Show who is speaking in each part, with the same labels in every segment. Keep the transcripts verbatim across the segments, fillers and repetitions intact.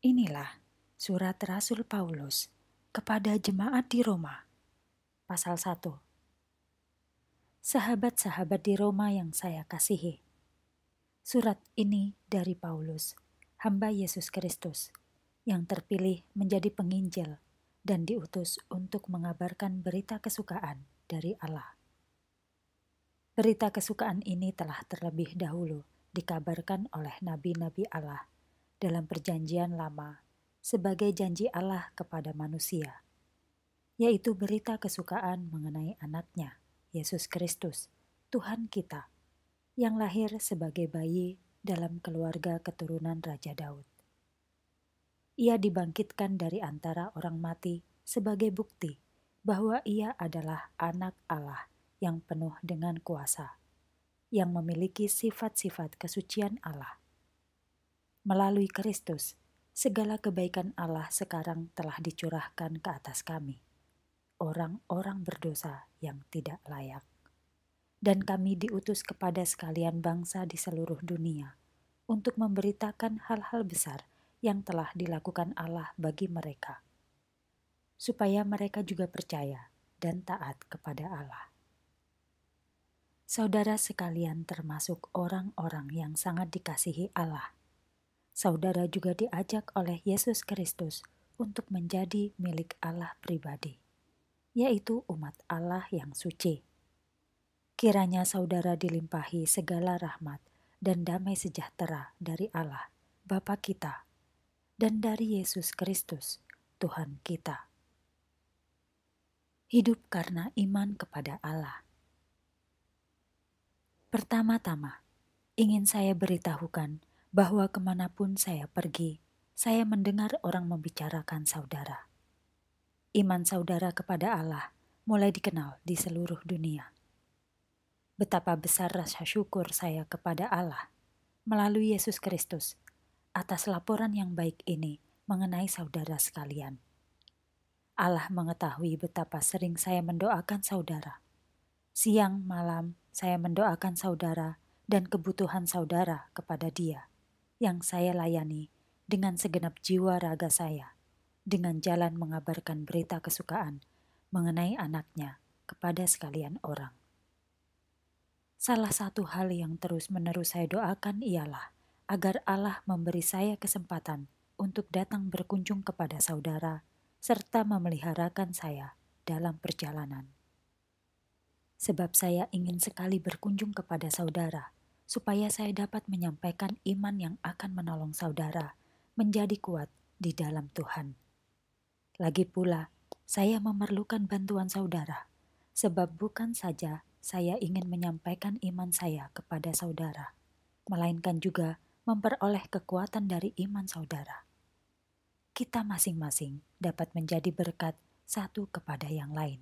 Speaker 1: Inilah surat Rasul Paulus kepada jemaat di Roma, pasal satu. Sahabat-sahabat di Roma yang saya kasihi, surat ini dari Paulus, hamba Yesus Kristus, yang terpilih menjadi penginjil dan diutus untuk mengabarkan berita kesukaan dari Allah. Berita kesukaan ini telah terlebih dahulu dikabarkan oleh nabi-nabi Allah dalam perjanjian lama sebagai janji Allah kepada manusia, yaitu berita kesukaan mengenai anaknya, Yesus Kristus, Tuhan kita, yang lahir sebagai bayi dalam keluarga keturunan Raja Daud. Ia dibangkitkan dari antara orang mati sebagai bukti bahwa ia adalah anak Allah yang penuh dengan kuasa, yang memiliki sifat-sifat kesucian Allah. Melalui Kristus, segala kebaikan Allah sekarang telah dicurahkan ke atas kami, orang-orang berdosa yang tidak layak. Dan kami diutus kepada sekalian bangsa di seluruh dunia untuk memberitakan hal-hal besar yang telah dilakukan Allah bagi mereka, supaya mereka juga percaya dan taat kepada Allah. Saudara sekalian termasuk orang-orang yang sangat dikasihi Allah. Saudara juga diajak oleh Yesus Kristus untuk menjadi milik Allah pribadi, yaitu umat Allah yang suci. Kiranya saudara dilimpahi segala rahmat dan damai sejahtera dari Allah, Bapa kita, dan dari Yesus Kristus, Tuhan kita. Hidup karena iman kepada Allah. Pertama-tama, ingin saya beritahukan bahwa kemanapun saya pergi, saya mendengar orang membicarakan saudara. Iman saudara kepada Allah mulai dikenal di seluruh dunia. Betapa besar rasa syukur saya kepada Allah melalui Yesus Kristus atas laporan yang baik ini mengenai saudara sekalian. Allah mengetahui betapa sering saya mendoakan saudara. Siang malam saya mendoakan saudara dan kebutuhan saudara kepada Dia yang saya layani dengan segenap jiwa raga saya, dengan jalan mengabarkan berita kesukaan mengenai anaknya kepada sekalian orang. Salah satu hal yang terus-menerus saya doakan ialah agar Allah memberi saya kesempatan untuk datang berkunjung kepada saudara serta memeliharakan saya dalam perjalanan. Sebab saya ingin sekali berkunjung kepada saudara, supaya saya dapat menyampaikan iman yang akan menolong saudara menjadi kuat di dalam Tuhan. Lagi pula, saya memerlukan bantuan saudara, sebab bukan saja saya ingin menyampaikan iman saya kepada saudara, melainkan juga memperoleh kekuatan dari iman saudara. Kita masing-masing dapat menjadi berkat satu kepada yang lain.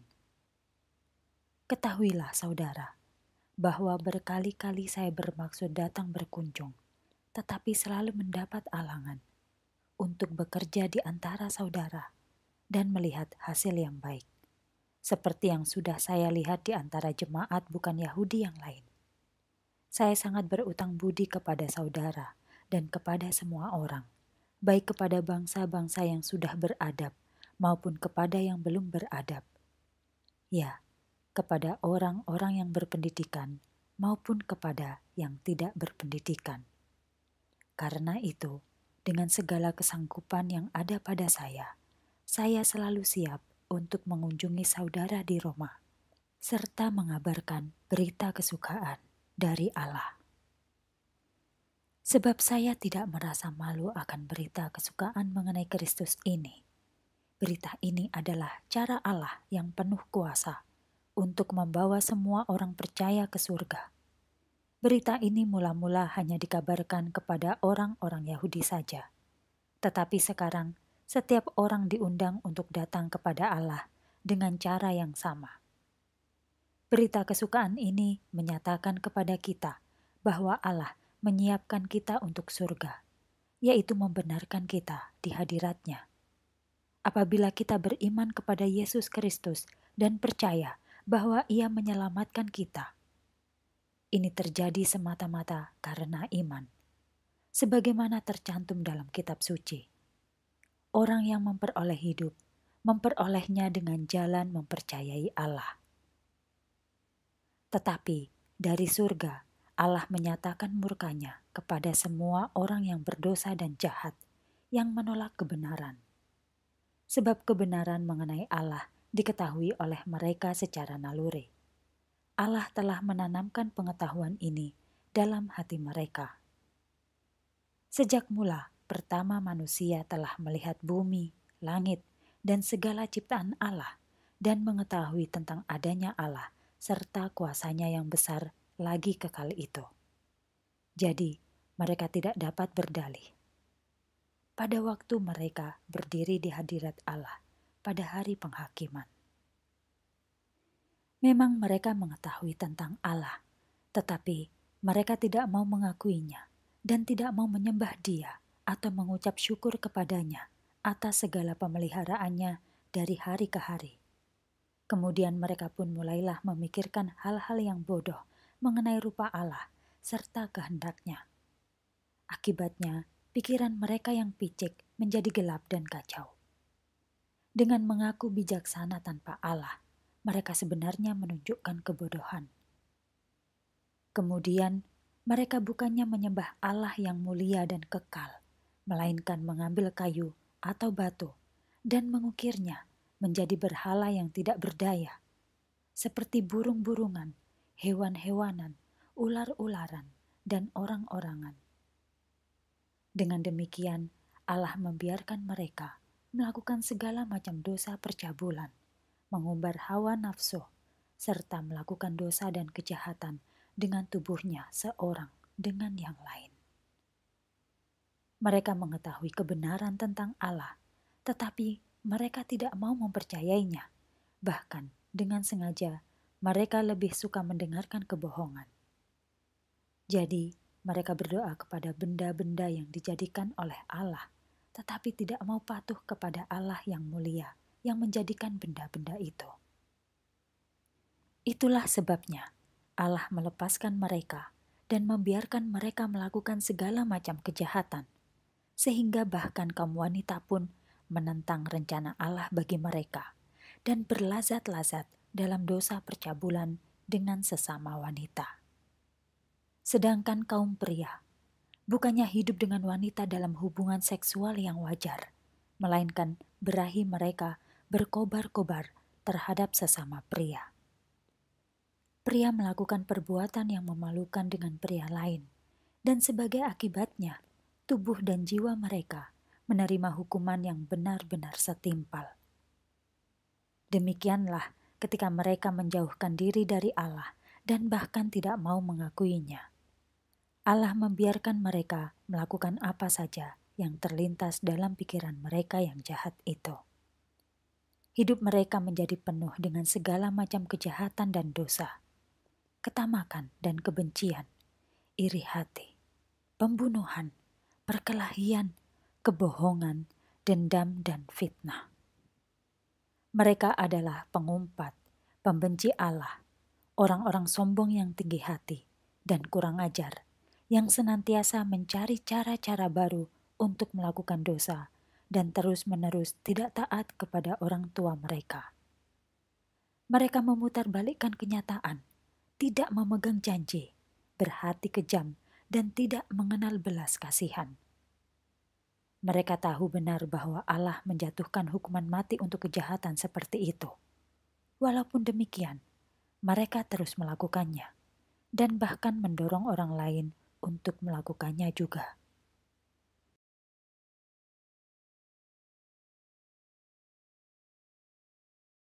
Speaker 1: Ketahuilah saudara, bahwa berkali-kali saya bermaksud datang berkunjung, tetapi selalu mendapat alangan untuk bekerja di antara saudara dan melihat hasil yang baik, seperti yang sudah saya lihat di antara jemaat bukan Yahudi yang lain. Saya sangat berutang budi kepada saudara dan kepada semua orang, baik kepada bangsa-bangsa yang sudah beradab maupun kepada yang belum beradab. Ya, kepada orang-orang yang berpendidikan maupun kepada yang tidak berpendidikan. Karena itu, dengan segala kesanggupan yang ada pada saya, saya selalu siap untuk mengunjungi saudara di Roma, serta mengabarkan berita kesukaan dari Allah. Sebab saya tidak merasa malu akan berita kesukaan mengenai Kristus ini. Berita ini adalah cara Allah yang penuh kuasa untuk membawa semua orang percaya ke surga. Berita ini mula-mula hanya dikabarkan kepada orang-orang Yahudi saja. Tetapi sekarang setiap orang diundang untuk datang kepada Allah dengan cara yang sama. Berita kesukaan ini menyatakan kepada kita bahwa Allah menyiapkan kita untuk surga, yaitu membenarkan kita di hadirat-Nya. Apabila kita beriman kepada Yesus Kristus dan percaya bahwa Ia menyelamatkan kita, ini terjadi semata-mata karena iman, sebagaimana tercantum dalam kitab suci. Orang yang memperoleh hidup, memperolehnya dengan jalan mempercayai Allah. Tetapi dari surga, Allah menyatakan murkanya kepada semua orang yang berdosa dan jahat, yang menolak kebenaran. Sebab kebenaran mengenai Allah diketahui oleh mereka secara naluri. Allah telah menanamkan pengetahuan ini dalam hati mereka. Sejak mula, pertama manusia telah melihat bumi, langit, dan segala ciptaan Allah, dan mengetahui tentang adanya Allah serta kuasanya yang besar lagi kekal itu. Jadi, mereka tidak dapat berdalih. Pada waktu mereka berdiri di hadirat Allah pada hari penghakiman. Memang mereka mengetahui tentang Allah, tetapi mereka tidak mau mengakuinya dan tidak mau menyembah Dia atau mengucap syukur kepadanya atas segala pemeliharaannya dari hari ke hari. Kemudian mereka pun mulailah memikirkan hal-hal yang bodoh mengenai rupa Allah serta kehendaknya. Akibatnya, pikiran mereka yang picik menjadi gelap dan kacau. Dengan mengaku bijaksana tanpa Allah, mereka sebenarnya menunjukkan kebodohan. Kemudian, mereka bukannya menyembah Allah yang mulia dan kekal, melainkan mengambil kayu atau batu dan mengukirnya menjadi berhala yang tidak berdaya, seperti burung-burungan, hewan-hewanan, ular-ularan, dan orang-orangan. Dengan demikian, Allah membiarkan mereka melakukan segala macam dosa percabulan, mengumbar hawa nafsu, serta melakukan dosa dan kejahatan dengan tubuhnya seorang dengan yang lain. Mereka mengetahui kebenaran tentang Allah, tetapi mereka tidak mau mempercayainya. Bahkan dengan sengaja, mereka lebih suka mendengarkan kebohongan. Jadi, mereka berdoa kepada benda-benda yang dijadikan oleh Allah, tetapi tidak mau patuh kepada Allah yang mulia, yang menjadikan benda-benda itu. Itulah sebabnya Allah melepaskan mereka dan membiarkan mereka melakukan segala macam kejahatan, sehingga bahkan kaum wanita pun menentang rencana Allah bagi mereka dan berlazat-lazat dalam dosa percabulan dengan sesama wanita. Sedangkan kaum pria bukannya hidup dengan wanita dalam hubungan seksual yang wajar, melainkan berahi mereka berkobar-kobar terhadap sesama pria. Pria melakukan perbuatan yang memalukan dengan pria lain, dan sebagai akibatnya, tubuh dan jiwa mereka menerima hukuman yang benar-benar setimpal. Demikianlah ketika mereka menjauhkan diri dari Allah dan bahkan tidak mau mengakuinya. Allah membiarkan mereka melakukan apa saja yang terlintas dalam pikiran mereka yang jahat itu. Hidup mereka menjadi penuh dengan segala macam kejahatan dan dosa, ketamakan dan kebencian, iri hati, pembunuhan, perkelahian, kebohongan, dendam, dan fitnah. Mereka adalah pengumpat, pembenci Allah, orang-orang sombong yang tinggi hati, dan kurang ajar, yang senantiasa mencari cara-cara baru untuk melakukan dosa dan terus-menerus tidak taat kepada orang tua mereka. Mereka memutarbalikkan kenyataan, tidak memegang janji, berhati kejam, dan tidak mengenal belas kasihan. Mereka tahu benar bahwa Allah menjatuhkan hukuman mati untuk kejahatan seperti itu. Walaupun demikian, mereka terus melakukannya dan bahkan mendorong orang lain untuk melakukannya juga.